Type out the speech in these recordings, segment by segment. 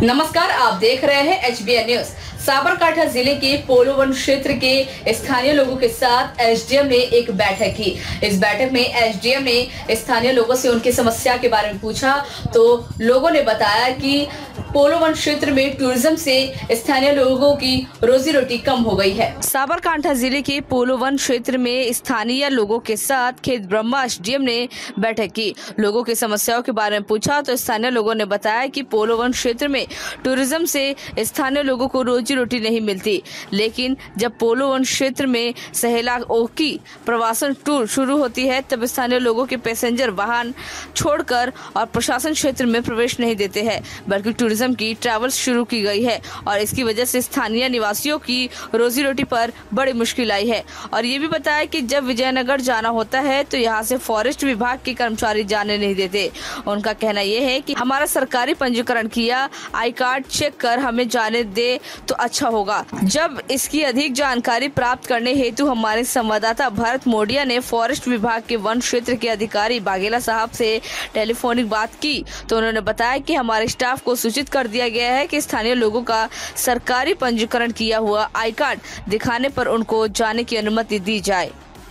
नमस्कार, आप देख रहे हैं HBN न्यूज। साबरकांठा जिले के पोलोवन क्षेत्र के स्थानीय लोगों के साथ एसडीएम ने एक बैठक की। इस बैठक में एसडीएम ने स्थानीय लोगों से उनकी समस्या के बारे में पूछा तो लोगों ने बताया कि पोलोवन क्षेत्र में टूरिज्म से स्थानीय लोगों की रोजी रोटी कम हो गई है। साबरकांठा जिले के पोलोवन क्षेत्र में स्थानीय लोगों के साथ खेत ब्रह्मा एसडीएम ने बैठक की। लोगों की समस्याओं के बारे में पूछा तो स्थानीय लोगों ने बताया कि पोलोवन क्षेत्र में टूरिज्म से स्थानीय लोगों को रोजी रोटी नहीं मिलती, लेकिन जब पोलोवन क्षेत्र में सहेला ओकी प्रवासन टूर शुरू होती है तब स्थानीय लोगों के पैसेंजर वाहन छोड़कर और प्रशासन क्षेत्र में प्रवेश नहीं देते हैं, बल्कि टूरिज्म की ट्रैवल्स शुरू की गई है और इसकी वजह से स्थानीय निवासियों की रोजी रोटी पर बड़ी मुश्किल आई है। और ये भी बताया कि जब विजयनगर जाना होता है तो यहाँ से फॉरेस्ट विभाग के कर्मचारी जाने नहीं देते। उनका कहना यह है कि हमारा सरकारी पंजीकरण किया, आई कार्ड चेक कर हमें जाने दे तो अच्छा होगा। जब इसकी अधिक जानकारी प्राप्त करने हेतु हमारे संवाददाता भरत मोडिया ने फॉरेस्ट विभाग के वन क्षेत्र के अधिकारी बाघेला साहब से टेलीफोनिक बात की तो उन्होंने बताया कि हमारे स्टाफ को सूचित कर दिया गया है कि स्थानीय लोगों का सरकारी पंजीकरण किया हुआ आई कार्ड दिखाने पर उनको जाने की अनुमति दी जाए।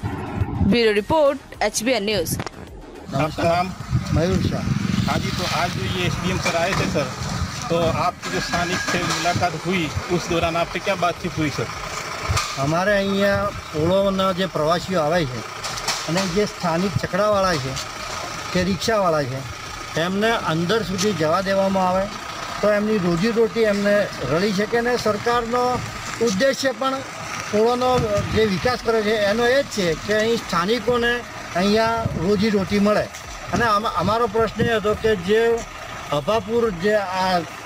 Bureau report, HBN news. आपका नाम? मयूर शाह। हाँ जी, तो आज जो ये एसडीएम सर आए थे सर, तो आपकी जो स्थानिक से मुलाकात हुई उस दौरान आपसे क्या बातचीत हुई सर? અમારે અહીંયા પોળોના જે પ્રવાસીઓ આવે છે અને જે સ્થાનિક ચકડાવાળા છે કે રિક્ષાવાળા છે એમને અંદર સુધી જવા દેવામાં આવે તો એમની રોજીરોટી એમને રળી શકે ને સરકારનો ઉદ્દેશ્ય પણ પોળોનો જે વિકાસ કરે છે એનો એ જ છે કે અહીં સ્થાનિકોને અહીંયા રોજીરોટી મળે। અને અમારો પ્રશ્ન એ હતો કે જે અભાપુર જે આ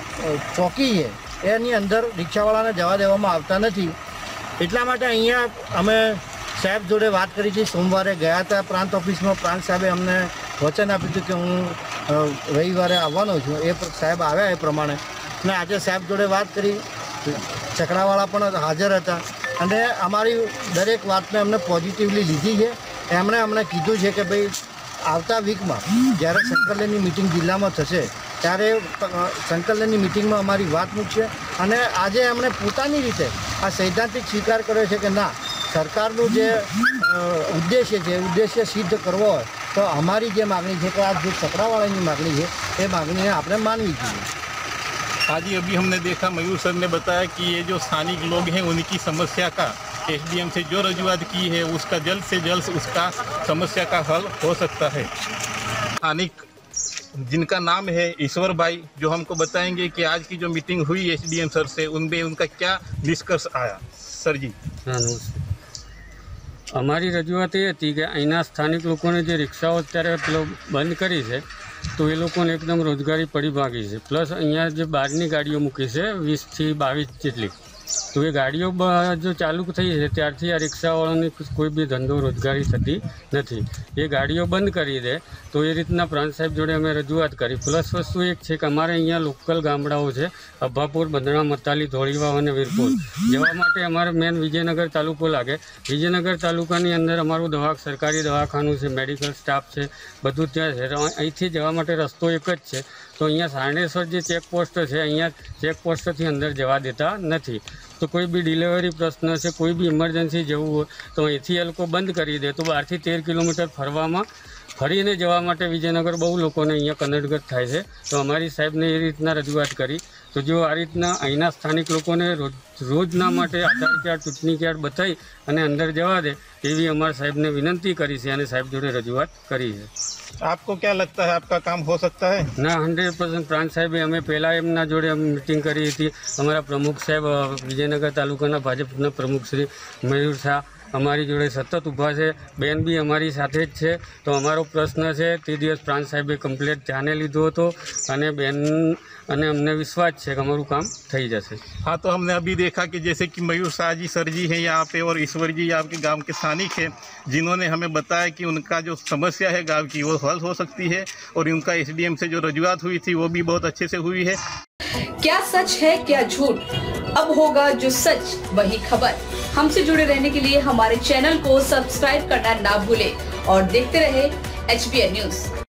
ચોકી છે એની અંદર રિક્ષાવાળાને જવા દેવામાં આવતા નથી, એટલા માટે અહીંયા અમે સાહેબ જોડે વાત કરી હતી। સોમવારે ગયા હતા પ્રાંત ઓફિસમાં, પ્રાંત સાહેબે અમને વચન આપ્યું હતું કે હું રવિવારે આવવાનો છું। એ સાહેબ આવ્યા એ પ્રમાણે અને આજે સાહેબ જોડે વાત કરી, ચકડાવાળા પણ હાજર હતા અને અમારી દરેક વાતને અમને પોઝિટિવલી લીધી છે। એમણે અમને કીધું છે કે ભાઈ આવતા વીકમાં જ્યારે સંકલનની મિટિંગ જિલ્લામાં થશે ત્યારે સંકલનની મિટિંગમાં અમારી વાત મૂકશે અને આજે એમણે પોતાની રીતે આ સૈદ્ધાંતિક સ્વીકાર કર્યો છે કે ના, સરકારનું જે ઉદ્દેશ્ય છે ઉદ્દેશ્ય સિદ્ધ કરવો હોય તો અમારી જે માગણી છે કે આ જે ચકડાવાળાની માગણી છે એ मांगनी आपने मानवी चाहिए। हाँ जी, अभी हमने देखा मयूर सर ने बताया कि ये जो स्थानिक लोग हैं उनकी समस्या का एसडीएम से जो रजूआत की है उसका जल्द से जल्द उसका समस्या का हल हो सकता है। स्थानिक जिनका नाम है ईश्वर भाई, जो हमको बताएंगे कि आज की जो मीटिंग हुई एसडीएम सर से उनमें उनका क्या निष्कर्ष आया। सर जी। અમારી રજૂઆત એ હતી કે અહીંના સ્થાનિક લોકોને જે રિક્ષાઓ અત્યારે પેલો બંધ કરી છે તો એ લોકોને એકદમ રોજગારી પડી ભાગી છે। પ્લસ અહીંયા જે બહારની ગાડીઓ મૂકી છે 20 થી 22 જેટલી, તો એ ગાડીઓ જો ચાલુ થઈ છે ત્યારથી આ રિક્ષાવાળાની કોઈ બી ધંધો રોજગારી થતી નથી। એ ગાડીઓ બંધ કરી દે તો એ રીતના પ્રાંત સાહેબ જોડે અમે રજૂઆત કરી। પ્લસ વસ્તુ એક છે કે અમારે અહીંયા લોકલ ગામડાઓ છે અભાપુર, બંદણા, મતાલી, ધોળીવાવ અને વીરપુર જવા માટે અમારે મેન વિજયનગર તાલુકો લાગે। વિજયનગર તાલુકાની અંદર અમારું સરકારી દવાખાનું છે, મેડિકલ સ્ટાફ છે, બધું ત્યાં છે। અહીંથી જવા માટે રસ્તો એક જ છે, તો અહીંયા સારણેશ્વર જે ચેકપોસ્ટ છે અહીંયા ચેકપોસ્ટથી અંદર જવા દેતા નથી। તો કોઈ બી ડિલિવરી પ્રશ્ન છે, કોઈ બી ઇમરજન્સી જવું હોય તો અહીંથી એ લોકો બંધ કરી દે તો 12 થી 13 કિલોમીટર ફરીને જવા માટે વિજયનગર બહુ લોકોને અહીંયા કનડગત થાય છે। તો અમારી સાહેબને એ રીતના રજૂઆત કરી તો જો આ રીતના અહીંના સ્થાનિક લોકોને રોજના માટે આધાર કાર્ડ, ચૂંટણી કાર્ડ બતાવી અને અંદર જવા દે એવી અમારા સાહેબને વિનંતી કરી છે અને સાહેબ જોડે રજૂઆત કરી છે। आपको क्या लगता है आपका काम हो सकता है? ના, 100% પ્રાંત સાહેબે અમે પહેલાં એમના જોડે મિટિંગ કરી હતી। અમારા પ્રમુખ સાહેબ વિજયનગર તાલુકાના ભાજપના પ્રમુખ શ્રી મયુર શાહ અમારી જોડે સતત ઊભા છે। બેન બી અમારી સાથે જ છે। તો અમારો પ્રશ્ન છે તે દિવસ પ્રાંત સાહેબે કમ્પ્લેટ ધ્યાને લીધો હતો અને બેન અને અમને વિશ્વાસ છે કે અમારું કામ થઈ જશે। हाँ, तो हमने अभी देखा कि जैसे कि मयूर शाह जी सर जी हैं यहाँ पे और ईश्वर जी आपके गांव के स्थानिक हैं, जिन्होंने हमें बताया कि उनका जो समस्या है गांव की वो हल हो सकती है और उनका एसडीएम से जो रजूआत हुई थी वो भी बहुत अच्छे से हुई है। क्या सच है क्या झूठ, अब होगा जो सच वही खबर। हमसे जुड़े रहने के लिए हमारे चैनल को सब्सक्राइब करना ना भूलें और देखते रहे HBN न्यूज।